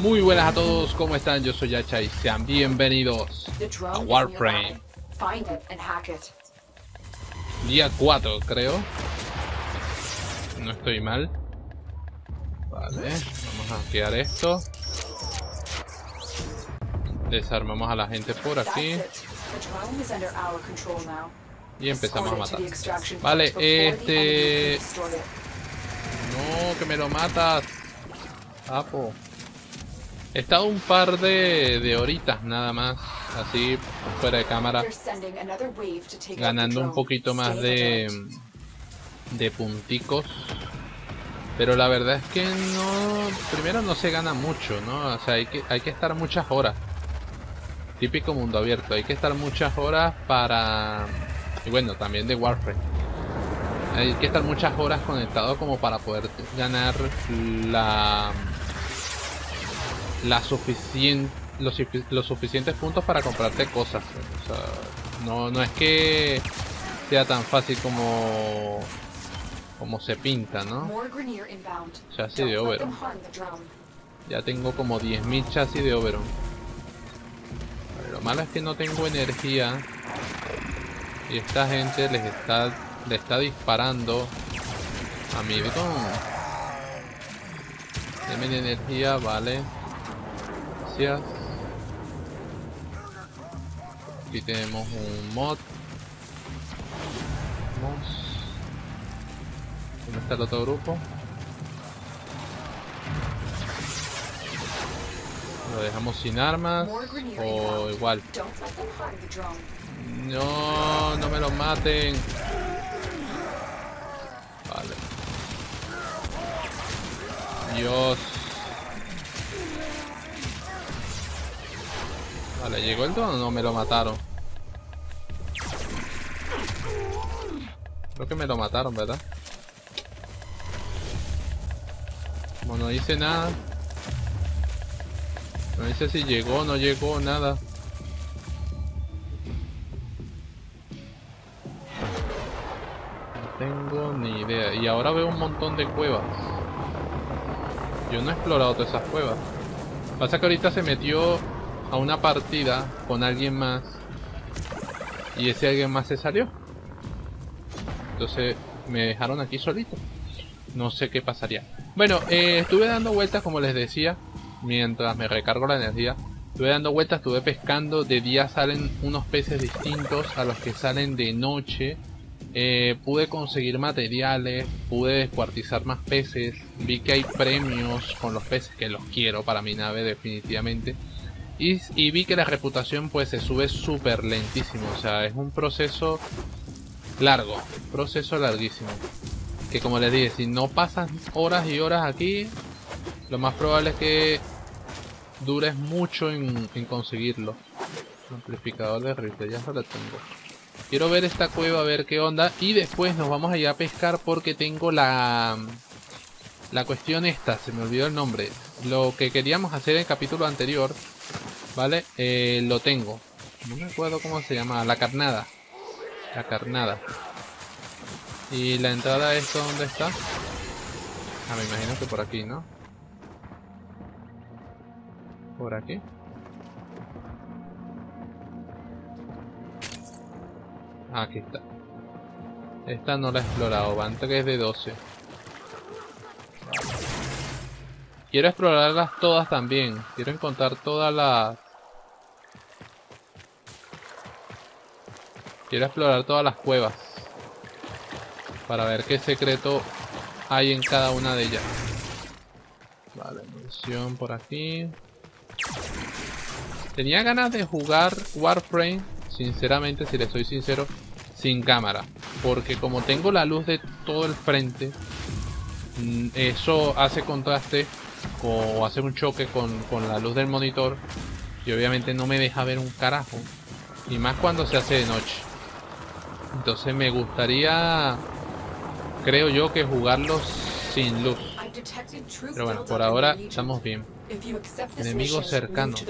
Muy buenas a todos, ¿cómo están? Yo soy Yacha y sean bienvenidos a Warframe. Día 4, creo. No estoy mal. Vale, vamos a hackear esto. Desarmamos a la gente por aquí. Y empezamos a matar. Vale, No, que me lo matas. Apo. He estado un par de horitas nada más, así fuera de cámara, ganando un poquito más de punticos. Pero la verdad es que no, primero no se gana mucho, ¿no? O sea, hay que estar muchas horas. Típico mundo abierto, hay que estar muchas horas para... Y bueno, también de Warframe. Hay que estar muchas horas conectado como para poder ganar los suficientes puntos para comprarte cosas. O sea, no es que sea tan fácil como se pinta, ¿no? Chasis de Oberon. Ya tengo como 10.000 chasis de Oberon. Pero lo malo es que no tengo energía. Y esta gente le está disparando a mi bidón. Deme energía, vale. Gracias. Aquí tenemos un mod. ¿Dónde está el otro grupo? ¿Lo dejamos sin armas? O igual. No, no me lo maten. Vale. Dios. Vale, ¿llegó el don o no me lo mataron? Creo que me lo mataron, ¿verdad? Como no hice nada. No dice si llegó o no llegó, nada. No tengo ni idea. Y ahora veo un montón de cuevas. Yo no he explorado todas esas cuevas. Pasa que ahorita se metió a una partida con alguien más. Y ese alguien más se salió. Entonces me dejaron aquí solito. No sé qué pasaría. Bueno, estuve dando vueltas como les decía. Mientras me recargo la energía. Estuve dando vueltas, estuve pescando. De día salen unos peces distintos a los que salen de noche. Pude conseguir materiales. Pude descuartizar más peces. Vi que hay premios con los peces, que los quiero para mi nave definitivamente. Y vi que la reputación pues se sube súper lentísimo. O sea, es un proceso largo. Proceso larguísimo. Que como les dije, si no pasan horas y horas aquí, lo más probable es que dures mucho en conseguirlo. Amplificador de rifle, ya se lo tengo. Quiero ver esta cueva, a ver qué onda. Y después nos vamos a ir a pescar porque tengo la cuestión esta, se me olvidó el nombre. Lo que queríamos hacer en el capítulo anterior, ¿vale? Lo tengo. No me acuerdo cómo se llama, la carnada. La carnada. Y la entrada a esto, ¿dónde está? Ah, me imagino que por aquí, ¿no? Por aquí. Ah, aquí está. Esta no la he explorado, van 3 de 12. Quiero explorarlas todas también. Quiero encontrar todas las... Quiero explorar todas las cuevas. Para ver qué secreto hay en cada una de ellas. Vale, munición por aquí. Tenía ganas de jugar Warframe, sinceramente, si les soy sincero, sin cámara. Porque como tengo la luz de todo el frente, eso hace contraste o hace un choque con la luz del monitor. Y obviamente no me deja ver un carajo. Y más cuando se hace de noche. Entonces me gustaría, creo yo, que jugarlos sin luz. Pero bueno, por ahora estamos bien. Enemigos cercanos.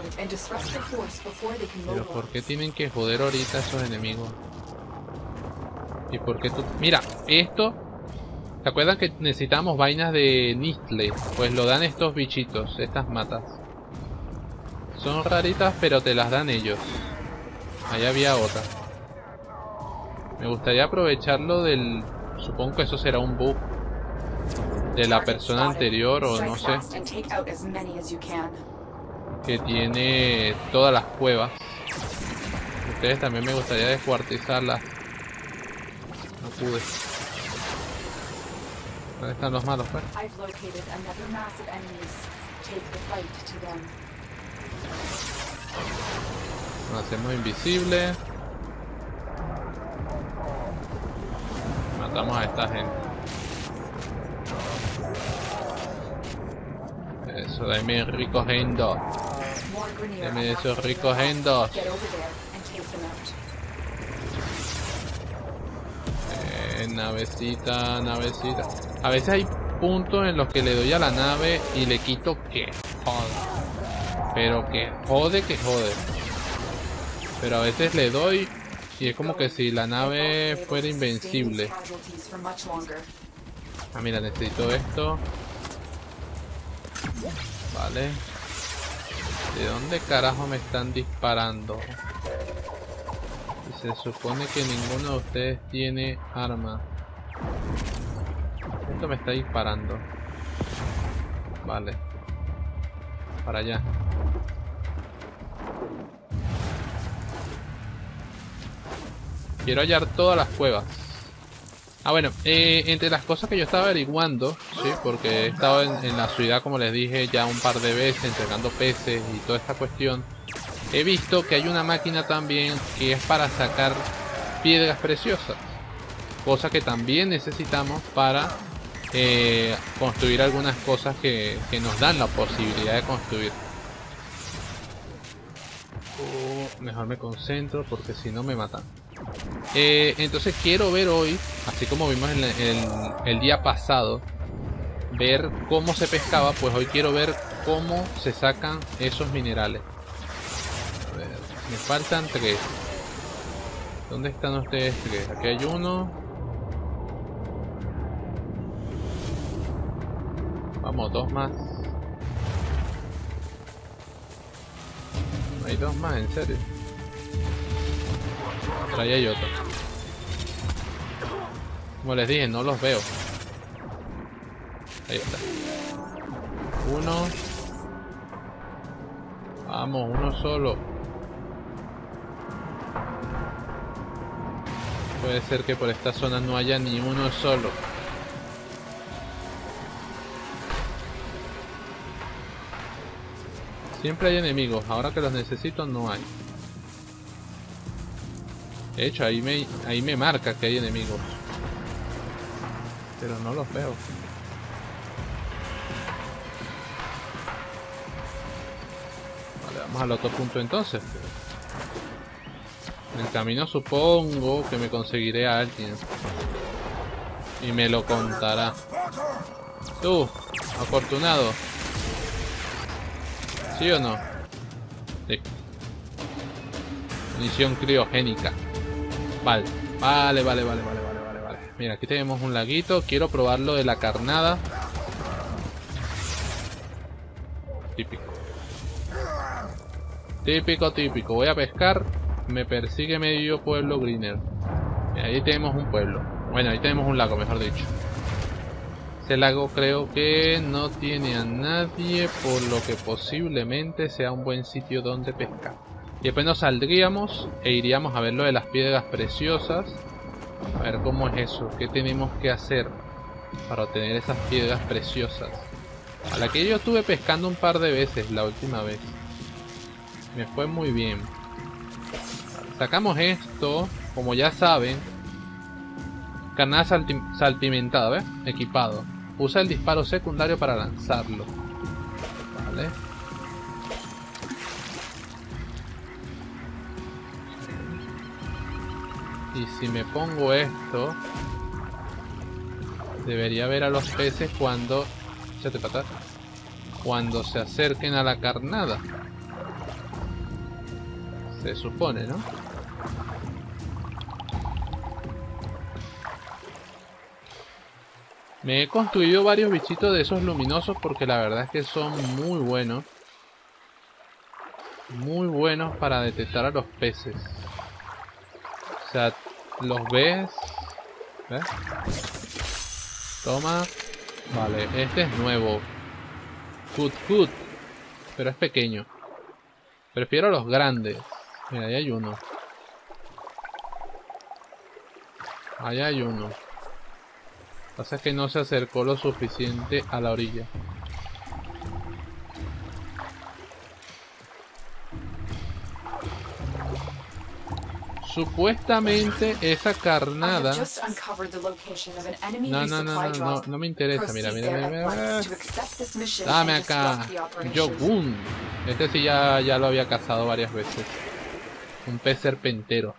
Pero ¿por qué tienen que joder ahorita esos enemigos? ¿Y por qué tú...? Mira, esto ¿Se acuerdan que necesitamos vainas de Nistle? Pues lo dan estos bichitos, estas matas. Son raritas, pero te las dan ellos. Ahí había otra. Me gustaría aprovecharlo del... Supongo que eso será un bug de la persona anterior o no sé. Que tiene todas las cuevas. Ustedes también me gustaría descuartizarlas. No pude. ¿Dónde están los malos, pues? Nos hacemos invisible. Matamos a esta gente. Eso, dame ricos endos. Dame esos ricos endos. Navecita, navecita. A veces hay puntos en los que le doy a la nave y le quito que joda. Pero que jode, que jode. Pero a veces le doy y es como que si la nave fuera invencible. Ah, mira, necesito esto. Vale. ¿De dónde carajo me están disparando? Se supone que ninguno de ustedes tiene arma. Esto me está disparando. Vale. Para allá. Quiero hallar todas las cuevas. Ah, bueno, entre las cosas que yo estaba averiguando, sí, porque he estado en la ciudad, como les dije, ya un par de veces, entregando peces y toda esta cuestión. He visto que hay una máquina también que es para sacar piedras preciosas. Cosa que también necesitamos para construir algunas cosas que nos dan la posibilidad de construir. Mejor me concentro porque si no me matan. Entonces quiero ver hoy, así como vimos el día pasado, ver cómo se pescaba. Pues hoy quiero ver cómo se sacan esos minerales. A ver, me faltan 3. ¿Dónde están ustedes 3? Aquí hay uno. Vamos, 2 más. Hay 2 más, en serio. Por ahí hay otro. Como les dije, no los veo. Ahí está. Uno. Vamos, uno solo. Puede ser que por esta zona no haya ni uno solo. Siempre hay enemigos. Ahora que los necesito no hay. De hecho, ahí me marca que hay enemigos. Pero no los veo. Vale, vamos al otro punto entonces. En el camino supongo que me conseguiré a alguien. Y me lo contará. Tú, afortunado. ¿Sí o no? Sí. Munición criogénica. Vale. Vale. Mira, aquí tenemos un laguito. Quiero probar lo de la carnada. Típico. Voy a pescar. Me persigue medio pueblo greener. Mira, ahí tenemos un pueblo. Bueno, ahí tenemos un lago, mejor dicho. Ese lago creo que no tiene a nadie, por lo que posiblemente sea un buen sitio donde pescar. Y después nos saldríamos e iríamos a ver lo de las piedras preciosas. A ver cómo es eso, qué tenemos que hacer para obtener esas piedras preciosas. A la que yo estuve pescando un par de veces la última vez. Me fue muy bien. Sacamos esto, como ya saben. Carnada salpimentada, ¿ves? Equipado. Usa el disparo secundario para lanzarlo. Vale. Y si me pongo esto, debería ver a los peces cuando... Échate para atrás. Cuando se acerquen a la carnada. Se supone, ¿no? Me he construido varios bichitos de esos luminosos porque la verdad es que son muy buenos. Muy buenos para detectar a los peces. O sea, los ves. ¿Ves? Toma. Vale, este es nuevo. Good. Pero es pequeño. Prefiero los grandes. Mira, ahí hay uno. Ahí hay uno. Lo que pasa es que no se acercó lo suficiente a la orilla. Supuestamente esa carnada... No me interesa. Mira. Dame acá. Yogun. Este sí ya lo había cazado varias veces. Un pez serpentero.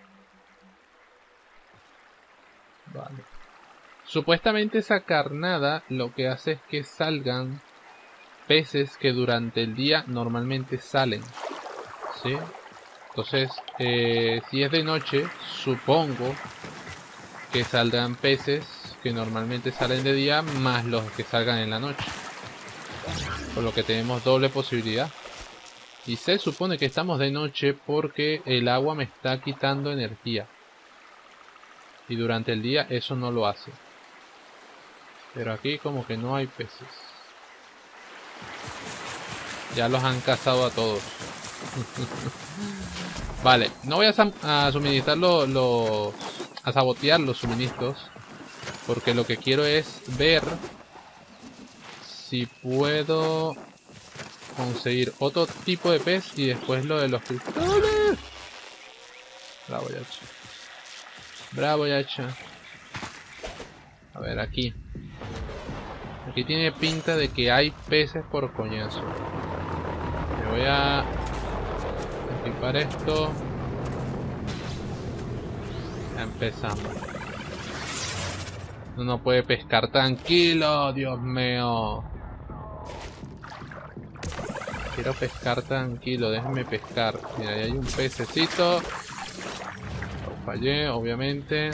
Vale. Supuestamente esa carnada lo que hace es que salgan peces que durante el día normalmente salen. ¿Sí? Entonces, si es de noche, supongo que saldrán peces que normalmente salen de día más los que salgan en la noche. Por lo que tenemos doble posibilidad. Y se supone que estamos de noche porque el agua me está quitando energía. Y durante el día eso no lo hace. Pero aquí como que no hay peces. Ya los han cazado a todos. Vale, no voy a suministrar a sabotear los suministros. Porque lo que quiero es ver si puedo conseguir otro tipo de pez y después lo de los cristales. Bravo, Yacha. Bravo, Yacha. A ver, aquí. Aquí tiene pinta de que hay peces por coñazo. Me voy a equipar esto. Ya empezamos. No puede pescar tranquilo, Dios mío. Quiero pescar tranquilo, déjenme pescar. Mira, ahí hay un pececito. Lo fallé, obviamente.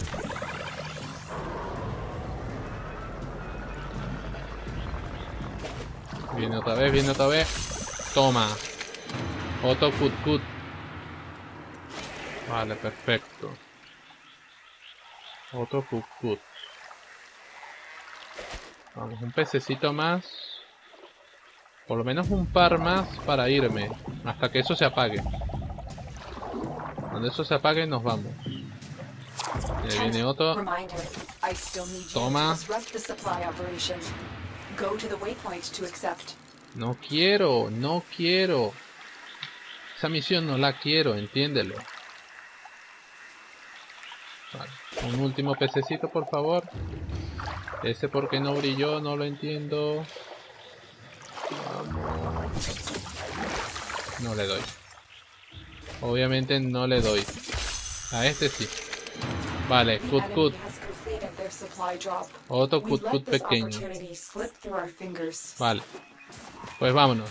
Viene otra vez. Toma. Otro cut. Vale, perfecto. Otro cut. Vamos, un pececito más. Por lo menos un par más para irme. Hasta que eso se apague. Cuando eso se apague nos vamos. Y ahí viene otro. Toma. No quiero. Esa misión no la quiero, entiéndelo. Vale. Un último pececito, por favor. Ese porque no brilló, no lo entiendo. Vamos. No le doy. Obviamente no le doy. A este sí. Vale, cut. Otro cut pequeño. Vale. Pues vámonos.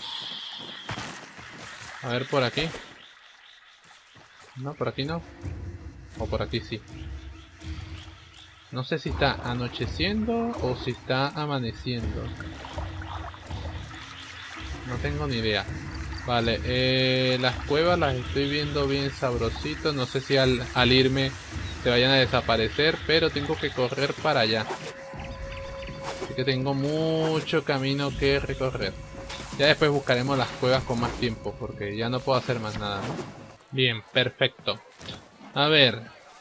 A ver por aquí. No, por aquí no. O por aquí sí. No sé si está anocheciendo o si está amaneciendo. No tengo ni idea. Vale, las cuevas las estoy viendo bien sabrositos. No sé si al irme se vayan a desaparecer, pero tengo que correr para allá. Así que tengo mucho camino que recorrer. Ya después buscaremos las cuevas con más tiempo, porque ya no puedo hacer más nada, ¿no? Bien, perfecto. A ver.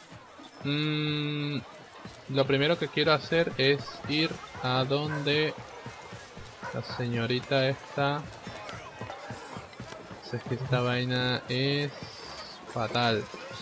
Lo primero que quiero hacer es ir a donde la señorita está. Es que esta vaina es fatal.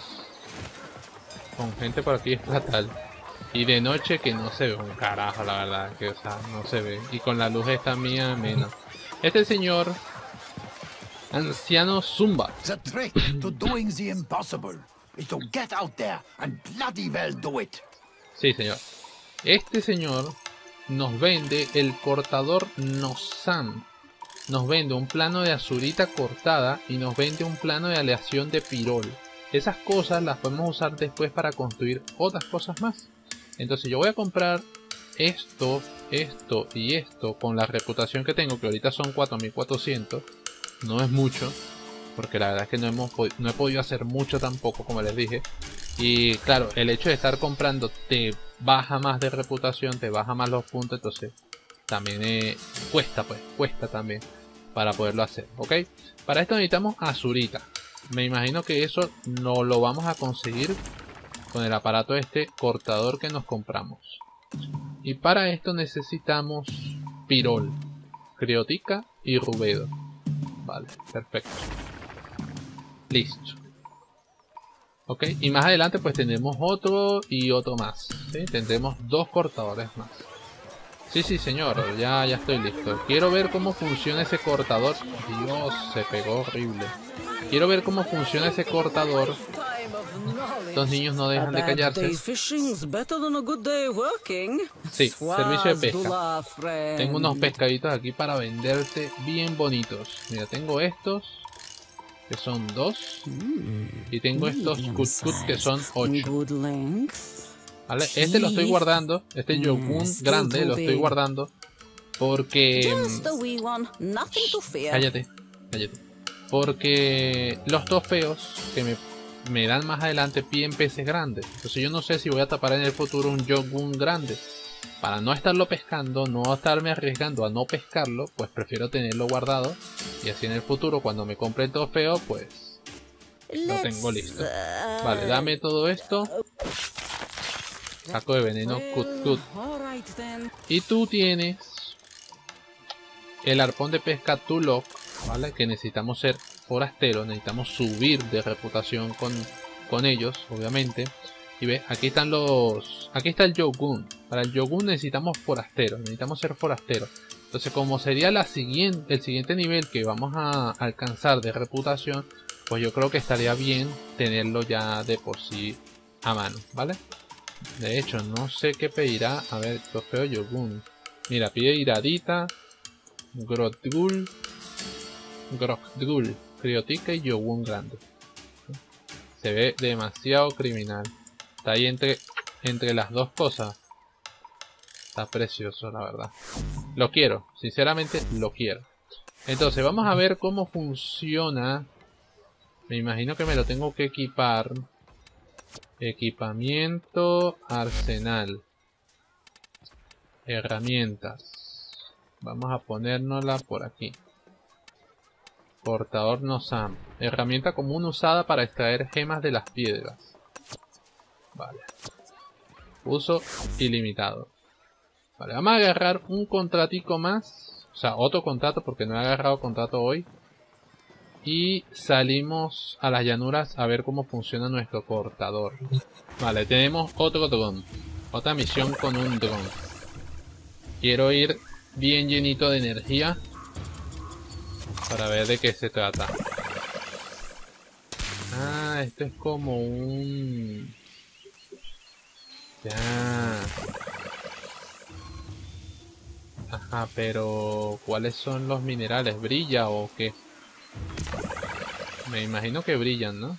Con gente por aquí es fatal. Y de noche que no se ve un carajo, la verdad. Que o sea, no se ve. Y con la luz esta mía menos. Este señor, anciano Zumba. The trick to doing the impossible is to get out there and bloody well do it. Sí, señor. Este señor nos vende el cortador Nozan. Nos vende un plano de azurita cortada y nos vende un plano de aleación de pirol. Esas cosas las podemos usar después para construir otras cosas más. Entonces yo voy a comprar esto y esto, con la reputación que tengo, que ahorita son 4400, no es mucho, porque la verdad es que no he podido hacer mucho tampoco, como les dije. Y claro, el hecho de estar comprando te baja más de reputación, te baja más los puntos, entonces también cuesta también para poderlo hacer, ¿ok? Para esto necesitamos azurita. Me imagino que eso no lo vamos a conseguir con el aparato este cortador que nos compramos. Y para esto necesitamos pirol, criotica y rubedo. Vale, perfecto. Listo. Ok, y más adelante pues tendremos otro y otro más, ¿sí? Tendremos 2 cortadores más. Sí, señor, ya estoy listo. Quiero ver cómo funciona ese cortador. Dios, se pegó horrible. Quiero ver cómo funciona ese cortador. Estos niños no dejan de callarse. Sí, servicio de pesca. Tengo unos pescaditos aquí para venderte bien bonitos. Mira, tengo estos, que son 2. Y tengo estos kut que son 8. ¿Vale? Este lo estoy guardando. Este Yogun grande lo estoy guardando porque... Cállate. Porque los trofeos que me dan más adelante piden peces grandes. Entonces yo no sé si voy a tapar en el futuro un Yogun grande. Para no estarlo pescando, no estarme arriesgando a no pescarlo, pues prefiero tenerlo guardado. Y así en el futuro, cuando me compre el trofeo, pues lo tengo listo. Vale, dame todo esto. Saco de veneno Kut. Y tú tienes el arpón de pesca Tulok, ¿vale? Que necesitamos ser forasteros, necesitamos subir de reputación con ellos, obviamente. Y ve, aquí están aquí está el Yogun. Para el Yogun necesitamos forasteros, necesitamos ser forasteros. Entonces, como sería el siguiente nivel que vamos a alcanzar de reputación, pues yo creo que estaría bien tenerlo ya de por sí a mano, ¿vale? De hecho, no sé qué pedirá. A ver, trofeo Yogun. Mira, pide iradita, Grotgul, criotica y Yogun grande. Se ve demasiado criminal. Está ahí entre las dos cosas. Está precioso, la verdad. Lo quiero, sinceramente lo quiero. Entonces, vamos a ver cómo funciona. Me imagino que me lo tengo que equipar. Equipamiento, arsenal, herramientas. Vamos a ponérnosla por aquí. Portador Nosam. Herramienta común usada para extraer gemas de las piedras. Vale. Uso ilimitado. Vale, vamos a agarrar un contratico más. O sea, otro contrato porque no he agarrado contrato hoy. Y salimos a las llanuras a ver cómo funciona nuestro cortador. Vale, tenemos otro dron. Otra misión con un dron. Quiero ir bien llenito de energía para ver de qué se trata. Ah, esto es como un... Ya. Ajá, pero ¿cuáles son los minerales? ¿Brilla o qué? Me imagino que brillan, ¿no?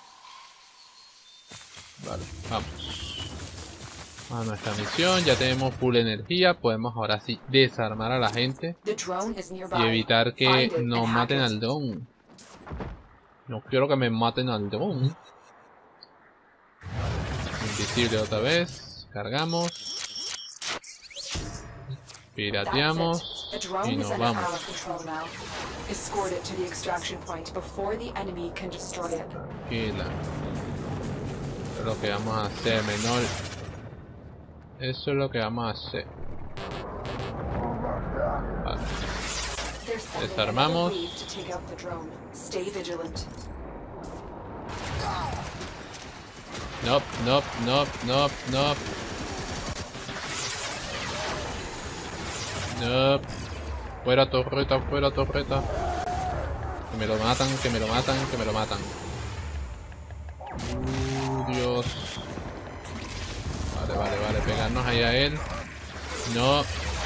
Vale, vamos a nuestra misión. Ya tenemos full energía. Podemos ahora sí desarmar a la gente y evitar que nos maten al dron. No quiero que me maten al dron. Invisible otra vez. Cargamos. Pirateamos y nos vamos. Tranquila. Eso es lo que vamos a hacer, menor. Eso es lo que vamos a hacer. Vale. Desarmamos. Nope. Nope. Fuera torreta. Que me lo matan. Dios. Vale. Pegarnos ahí a él. No.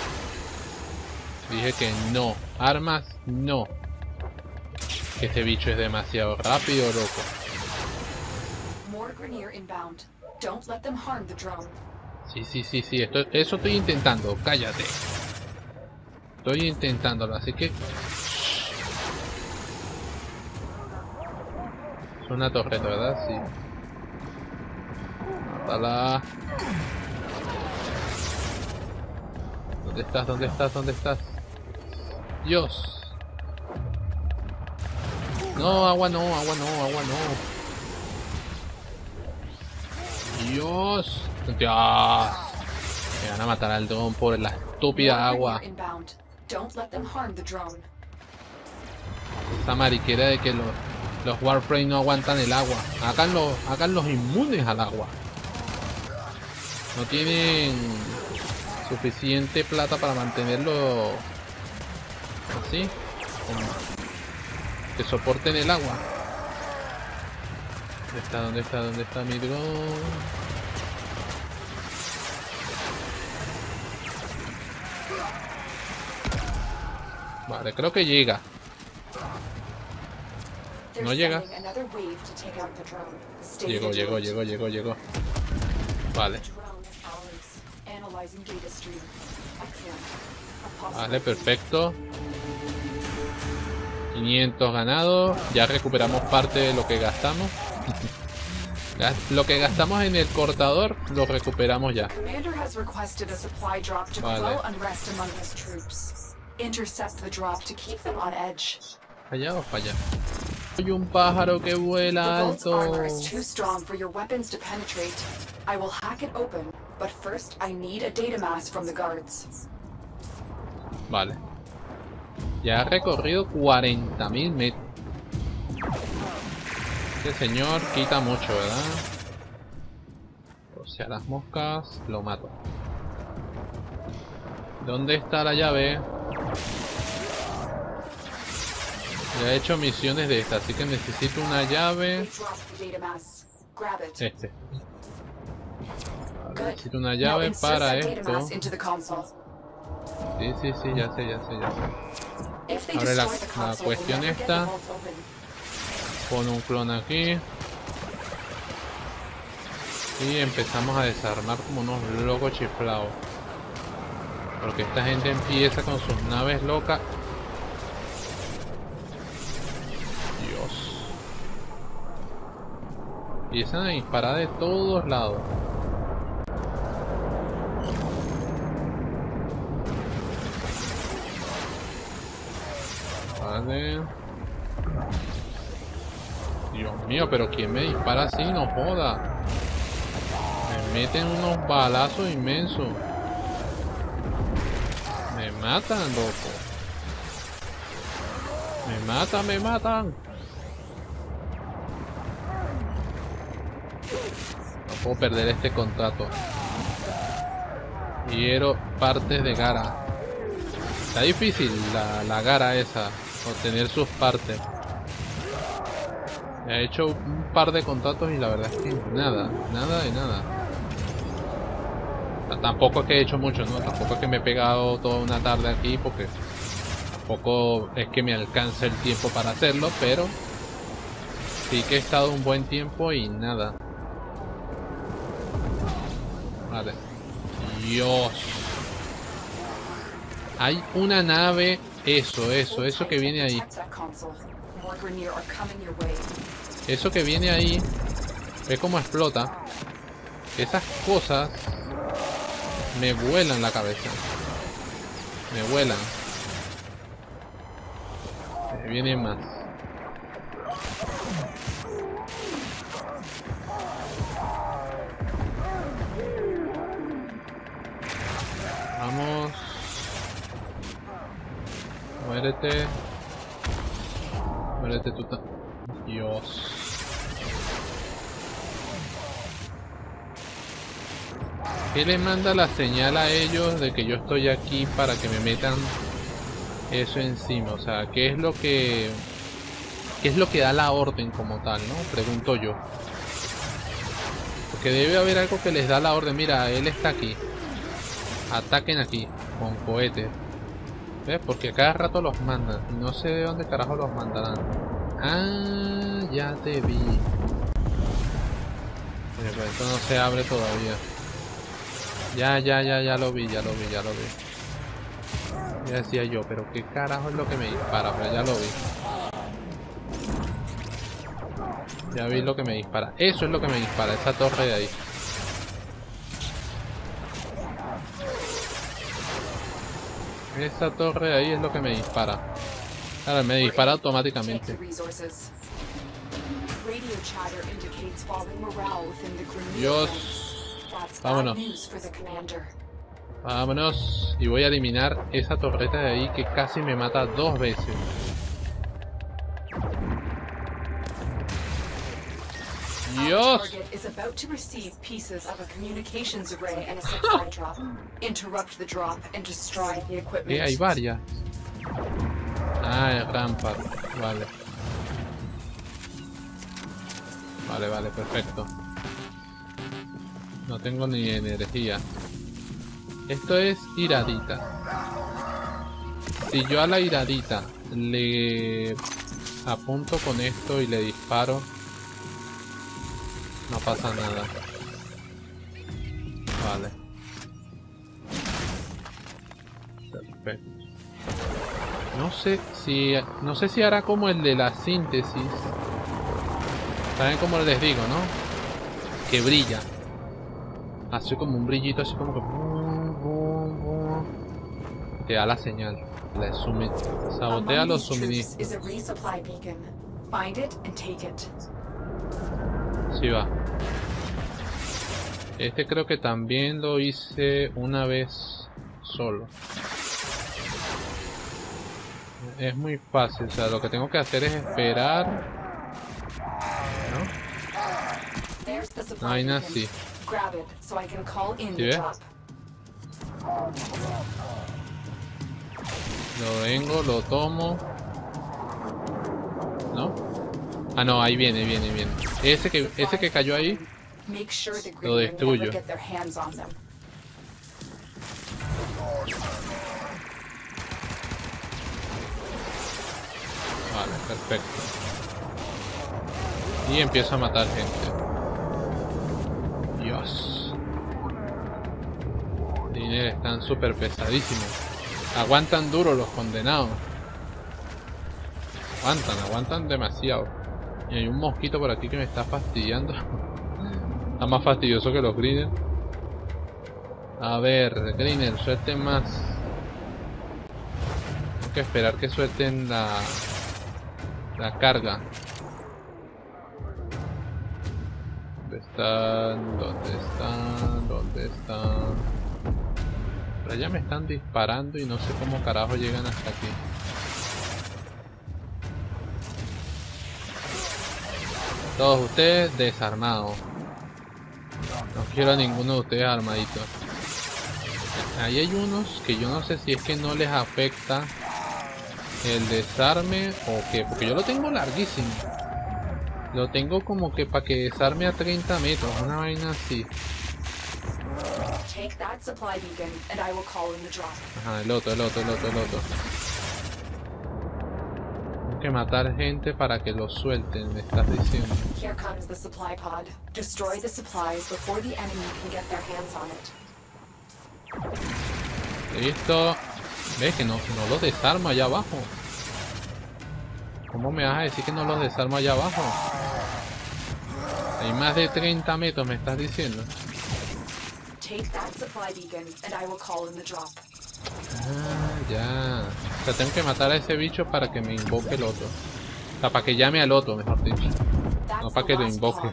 Dije que no. Armas, no. Que este bicho es demasiado rápido, loco. Sí, eso estoy intentando, cállate. Estoy intentándolo, así que... Es una torreta, ¿verdad? Sí. Mátala. ¿Dónde estás? ¿Dónde estás? ¿Dónde estás? Dios. No, agua no, agua no, agua no. Dios. Dios. Me van a matar al dron por la estúpida agua. Esa mariquera de que los Warframe no aguantan el agua. Hagan los inmunes al agua. No tienen suficiente plata para mantenerlo así, que soporten el agua. ¿Dónde está? ¿Dónde está? ¿Dónde está mi dron? Vale, creo que llega. No llega. Llegó. Vale. Vale, perfecto. 500 ganados. Ya recuperamos parte de lo que gastamos. Lo que gastamos en el cortador lo recuperamos ya. Vale. Allá o para allá. Hay un pájaro que vuela alto. Vale. Ya ha recorrido 40.000 metros. Este señor quita mucho, ¿verdad? O sea, las moscas lo mato. ¿Dónde está la llave? Ya he hecho misiones de esta, así que necesito una llave. Vale, necesito una llave para esto. Sí, ya sé. Ahora la cuestión está. Pon un clon aquí. Y empezamos a desarmar como unos locos chiflados. Porque esta gente empieza con sus naves locas. Dios. Empiezan a disparar de todos lados. Vale. Dios mío, pero ¿quién me dispara así? No joda. Me meten unos balazos inmensos. Me matan, loco. Me matan. No puedo perder este contrato. Quiero partes de Gara. Está difícil la Gara esa. Obtener sus partes. He hecho un par de contratos y la verdad es que nada de nada. O sea, tampoco es que he hecho mucho, ¿no? Tampoco es que me he pegado toda una tarde aquí porque tampoco es que me alcance el tiempo para hacerlo, pero sí que he estado un buen tiempo y nada. Vale. Dios. Hay una nave, eso que viene ahí. Eso que viene ahí, ve cómo explota. Esas cosas me vuelan la cabeza. Me vuelan. Viene más. Vamos. Muérete. Muérete tú. Dios. ¿Qué le manda la señal a ellos de que yo estoy aquí para que me metan eso encima? O sea, ¿qué es lo que da la orden como tal, no? Pregunto yo. Porque debe haber algo que les da la orden. Mira, él está aquí. Ataquen aquí con cohetes. ¿Ves? Porque a cada rato los mandan. No sé de dónde carajo los mandarán. Ah, ya te vi. Pero esto no se abre todavía. Ya lo vi. Ya decía yo, pero qué carajo es lo que me dispara, pero ya lo vi. Ya vi lo que me dispara. Eso es lo que me dispara, esa torre de ahí. Esa torre de ahí es lo que me dispara. Claro, me dispara automáticamente. Dios. Vámonos. Vámonos. Y voy a eliminar esa torreta de ahí que casi me mata 2 veces. Dios. Hay varias. Ah, es Rampart. Vale. Vale, perfecto. No tengo ni energía. Esto es iradita. Si yo a la iradita le apunto con esto y le disparo, no pasa nada. Vale. Perfecto. No sé si hará como el de la síntesis. ¿Saben cómo les digo, no? Que brilla. Hace como un brillito así como que... te da la señal. Sabotea los suministros. Sí va. Este creo que también lo hice una vez solo. Es muy fácil, o sea, lo que tengo que hacer es esperar. ¿No? No hay nada así. ¿Sí ves? Lo vengo, lo tomo. ¿No? Ah, no, ahí viene. Ese que cayó ahí, lo destruyo. Vale, perfecto. Y empiezo a matar gente. Dios. Dinero, están súper pesadísimos. Aguantan duro los condenados. Aguantan demasiado. Y hay un mosquito por aquí que me está fastidiando. Está más fastidioso que los Greener. A ver, Greener, suelten más. Tengo que esperar que suelten la carga. ¿Dónde están? Pero ya me están disparando y no sé cómo carajo llegan hasta aquí. Todos ustedes desarmados. No quiero a ninguno de ustedes armaditos. Ahí hay unos que yo no sé si es que no les afecta el desarme o qué, porque yo lo tengo larguísimo. Lo tengo como que para que desarme a 30 metros, una vaina así. Ajá, el otro. Tengo que matar gente para que lo suelten, me estás diciendo. Listo. ¿Ves que no los desarmo allá abajo? ¿Cómo me vas a decir que no los desarmo allá abajo? Hay más de 30 metros, me estás diciendo. Ah, ya. O sea, tengo que matar a ese bicho para que me invoque el otro. O sea, para que llame al otro, mejor dicho. No para que lo invoque.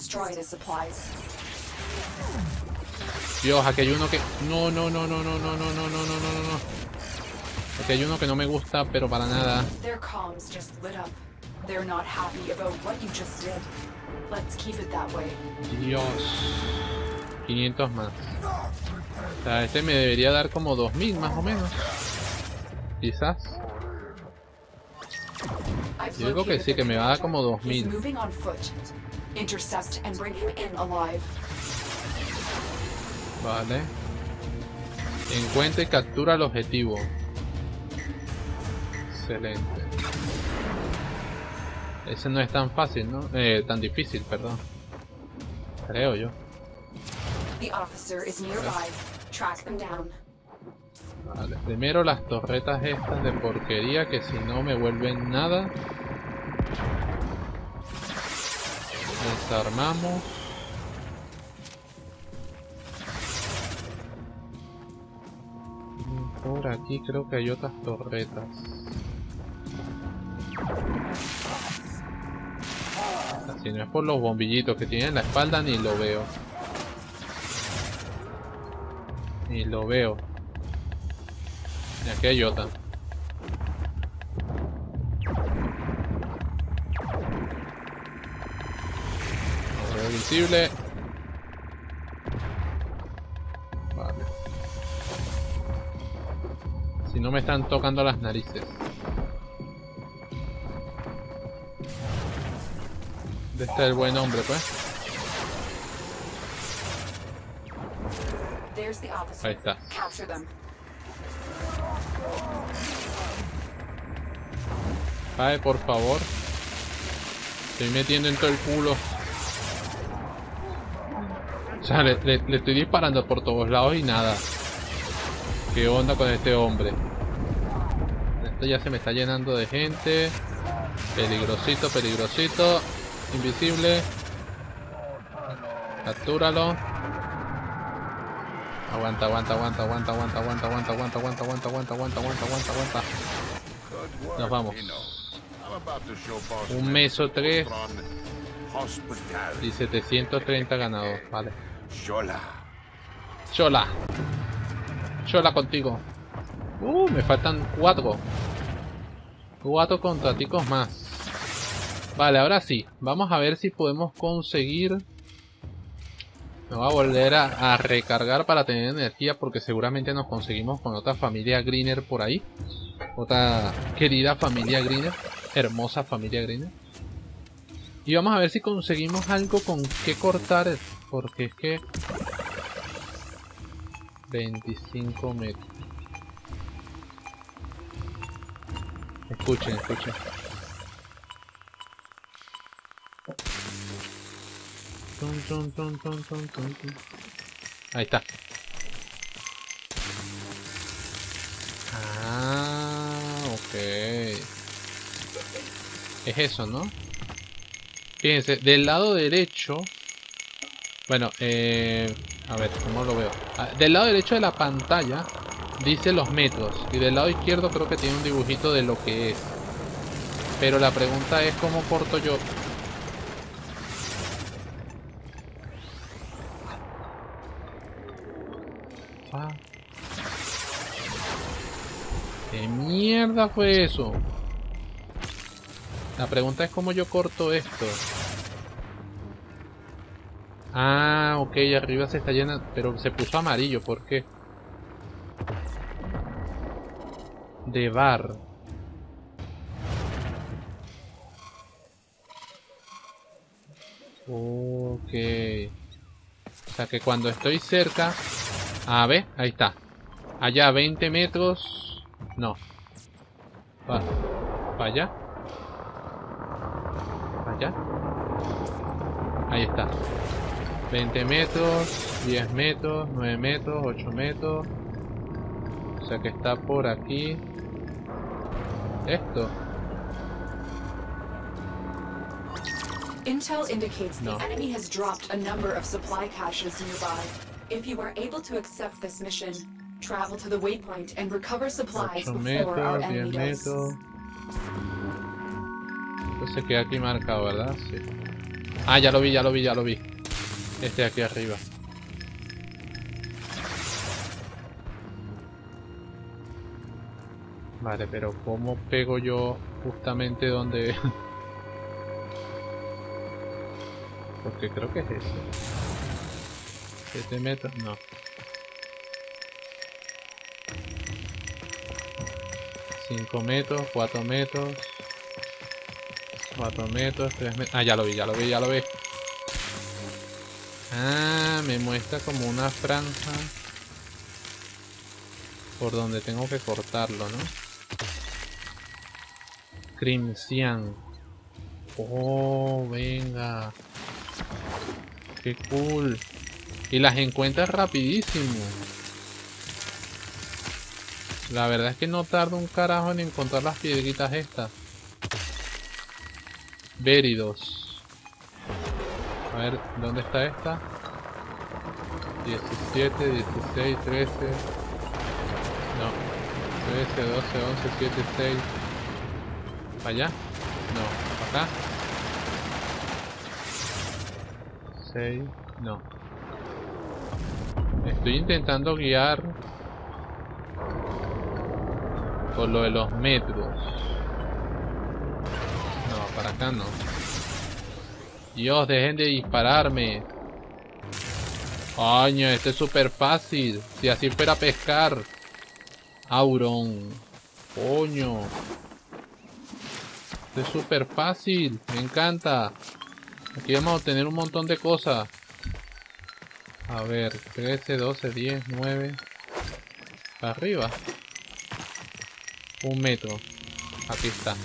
Dios, aquí hay uno que... No. Aquí hay uno que no me gusta, pero para nada. Dios. 500 más. O sea, este me debería dar como 2000 más o menos. Quizás. Yo digo que sí, que me va a dar como 2000. Vale. Encuentra y captura el objetivo. Excelente. Ese no es tan fácil, ¿no? Tan difícil, perdón. Creo yo. The officer is nearby. Track them down. Vale, primero las torretas estas de porquería que si no me vuelven nada. Desarmamos. Por aquí creo que hay otras torretas. Si no es por los bombillitos que tienen en la espalda, ni lo veo. Ni lo veo. Y aquí hay otra. Lo veo visible. Vale. Si no me están tocando las narices. ¿Dónde está el buen hombre, pues? Ahí está. Cae, por favor. Estoy metiendo en todo el culo. O sea, le estoy disparando por todos lados y nada. ¿Qué onda con este hombre? Esto ya se me está llenando de gente. Peligrosito, peligrosito. Invisible. Captúralo. Aguanta, aguanta, aguanta, aguanta, aguanta, aguanta, aguanta, aguanta, aguanta, aguanta, aguanta, aguanta, aguanta, aguanta, aguanta. Nos vamos. Un meso 3 y 730 ganados, vale. Chola. Chola contigo. Me faltan 4. 4 contraticos más. Vale, ahora sí. Vamos a ver si podemos conseguir. Me voy a volver a recargar para tener energía, porque seguramente nos conseguimos con otra familia Greener por ahí. Otra querida familia Greener. Hermosa familia Greener. Y vamos a ver si conseguimos algo con que cortar, porque es que 25 metros. Escuchen, escuchen. Ahí está. Ok. Es eso, ¿no? Fíjense, del lado derecho. Bueno, a ver, ¿cómo lo veo? Del lado derecho de la pantalla dice los metros. Y del lado izquierdo creo que tiene un dibujito de lo que es. Pero la pregunta es ¿cómo corto yo? ¿Qué mierda fue eso? La pregunta es cómo yo corto esto. Ok, arriba se está llenando, pero se puso amarillo, ¿por qué? De bar. Ok. O sea que cuando estoy cerca... A ver, ahí está. Allá 20 metros... No. ¿Para allá? ¿Allá? Ahí está. 20 metros, 10 metros, 9 metros, 8 metros. O sea que está por aquí. Esto. Intel indicates the enemy has dropped a number of supply caches nearby. If you are able to accept this mission, travel to the waypoint and recover supplies before our enemy does. Esto se queda aquí marcado, ¿verdad? Sí. Ah, ya lo vi, ya lo vi, ya lo vi. Este de aquí arriba. Vale, pero ¿cómo pego yo justamente donde...? Porque creo que es eso. 7 metros, no. 5 metros, 4 metros. 4 metros, 3 metros. Ah, ya lo vi, ya lo vi, ya lo vi. Me muestra como una franja por donde tengo que cortarlo, ¿no? Crimson. Oh, venga. Qué cool. Y las encuentras rapidísimo. La verdad es que no tarda un carajo en encontrar las piedritas estas. Béridos. A ver, ¿dónde está esta? 17, 16, 13. No. 13, 12, 11, 7, 6. ¿Para allá? No. ¿Para acá? 6. No. Estoy intentando guiar por lo de los metros. No, para acá no. Dios, dejen de dispararme. Coño, este es súper fácil. Si así fuera a pescar. Auron. Coño. Este es súper fácil. Me encanta. Aquí vamos a obtener un montón de cosas. A ver, 13, 12, 10, 9. Para arriba. 1 metro. Aquí está.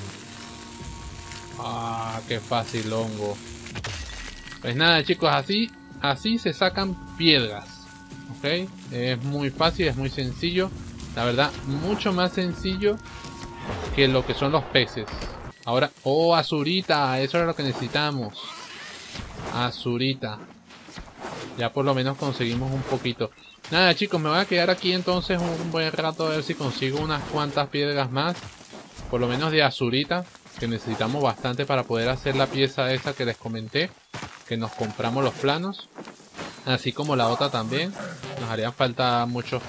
Ah, qué fácil, hongo. Pues nada, chicos, así se sacan piedras. Ok, es muy fácil, es muy sencillo. La verdad, mucho más sencillo que lo que son los peces. Ahora, oh, azurita, eso es lo que necesitamos. Azurita. Ya por lo menos conseguimos un poquito. Nada, chicos, me voy a quedar aquí entonces un buen rato a ver si consigo unas cuantas piedras más. Por lo menos de azurita, que necesitamos bastante para poder hacer la pieza esa que les comenté. Que nos compramos los planos. Así como la otra también. Nos harían falta muchas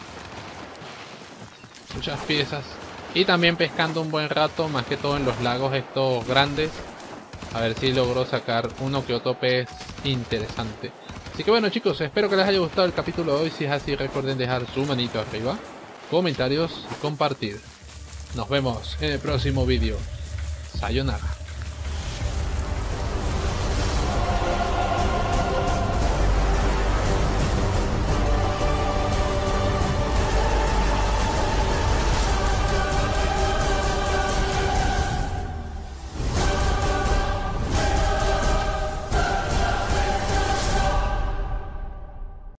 piezas. Y también pescando un buen rato, más que todo en los lagos estos grandes. A ver si logro sacar uno que otro pez interesante. Así que bueno, chicos, espero que les haya gustado el capítulo de hoy. Si es así, recuerden dejar su manito arriba, comentarios y compartir. Nos vemos en el próximo vídeo. Sayonara.